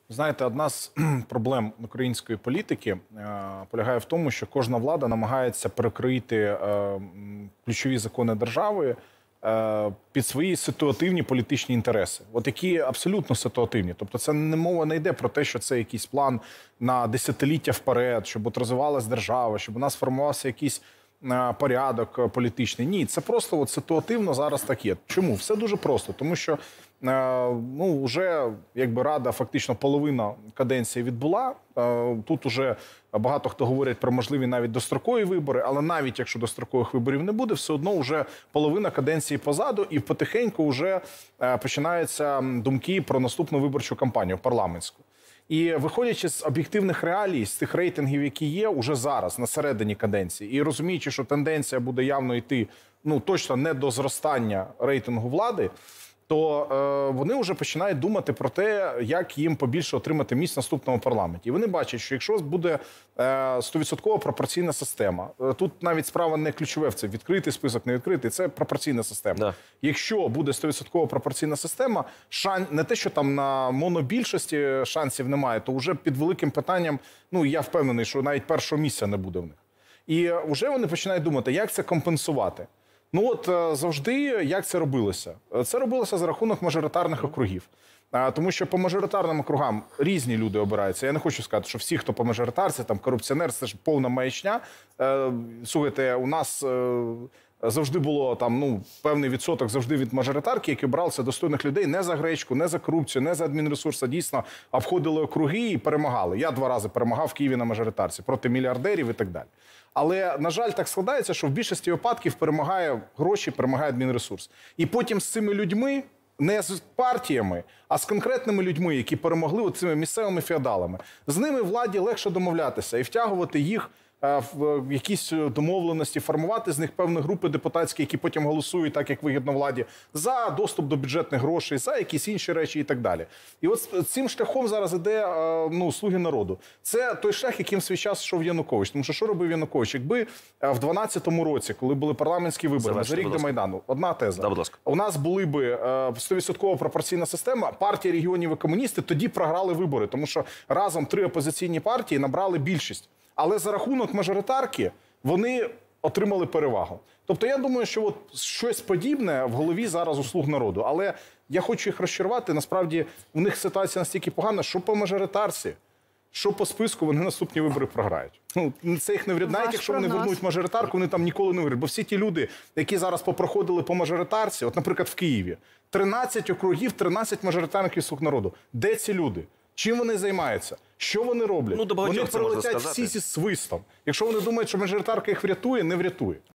Знаєте, одна з проблем української політики полягає в тому, що кожна влада намагається перекроїти ключові закони держави під свої ситуативні політичні інтереси. От які абсолютно ситуативні. Тобто це мова не йде про те, що це якийсь план на десятиліття вперед, щоб от розвивалась держава, щоб у нас формувався якийсь порядок політичний. Ні, це просто от ситуативно зараз так є. Чому? Все дуже просто. Тому що вже якби Рада фактично половина каденції відбула. Тут уже багато хто говорить про можливі навіть дострокові вибори, але навіть якщо дострокових виборів не буде, все одно вже половина каденції позаду і потихеньку вже починаються думки про наступну виборчу кампанію парламентську. І виходячи з об'єктивних реалій, з тих рейтингів, які є уже зараз, на середині каденції, і розуміючи, що тенденція буде явно йти, точно не до зростання рейтингу влади, то вони вже починають думати про те, як їм побільше отримати місць в наступному парламенті. І вони бачать, що якщо буде 100% пропорційна система, тут навіть справа не ключове в це, відкритий список, не відкритий, це пропорційна система. Да. Якщо буде 100% пропорційна система, не те, що там на монобільшості шансів немає, то вже під великим питанням, я впевнений, що навіть першого місця не буде в них. І вже вони починають думати, як це компенсувати. Завжди як це робилося? Це робилося за рахунок мажоритарних округів. Тому що по мажоритарним округам різні люди обираються. Я не хочу сказати, що всі, хто по мажоритарці, там корупціонер, це ж повна маячня. Слухайте, у нас завжди було певний відсоток завжди від мажоритарки, які обиралися достойних людей не за гречку, не за корупцію, не за адмінресурс, а дійсно обходили округи і перемагали. Я 2 рази перемагав в Києві на мажоритарці проти мільярдерів і так далі. Але, на жаль, так складається, що в більшості випадків перемагає гроші, перемагає адмінресурс. І потім з цими людьми, не з партіями, а з конкретними людьми, які перемогли цими місцевими феодалами, з ними владі легше домовлятися і втягувати їх в якісь домовленості, формувати з них певні групи депутатські, які потім голосують так, як вигідно владі, за доступ до бюджетних грошей, за якісь інші речі і так далі. І от цим шляхом зараз іде «Слуги народу». Це той шлях, яким в свій час йшов Янукович. Тому що що робив Янукович? Якби в 12-му році, коли були парламентські вибори, за рік до Майдану, одна теза. Да, у нас були би 100% пропорційна система, партія регіонів і комуністи тоді програли вибори, тому що разом 3 опозиційні партії набрали більшість. Але за рахунок мажоритарки вони отримали перевагу. Тобто я думаю, що щось подібне в голові зараз у «Слуг народу». Але я хочу їх розчарувати. Насправді, у них ситуація настільки погана, що по мажоритарці, що по списку, вони наступні вибори програють. Це їх не врятує, якщо вони вернуть мажоритарку, вони там ніколи не виграють. Бо всі ті люди, які зараз попроходили по мажоритарці, от, наприклад, в Києві, 13 округів, 13 мажоритарників «Слуг народу». Де ці люди? Чим вони займаються? Що вони роблять? Вони прилетять всі зі свистом. Якщо вони думають, що мажоритарка їх врятує, не врятує.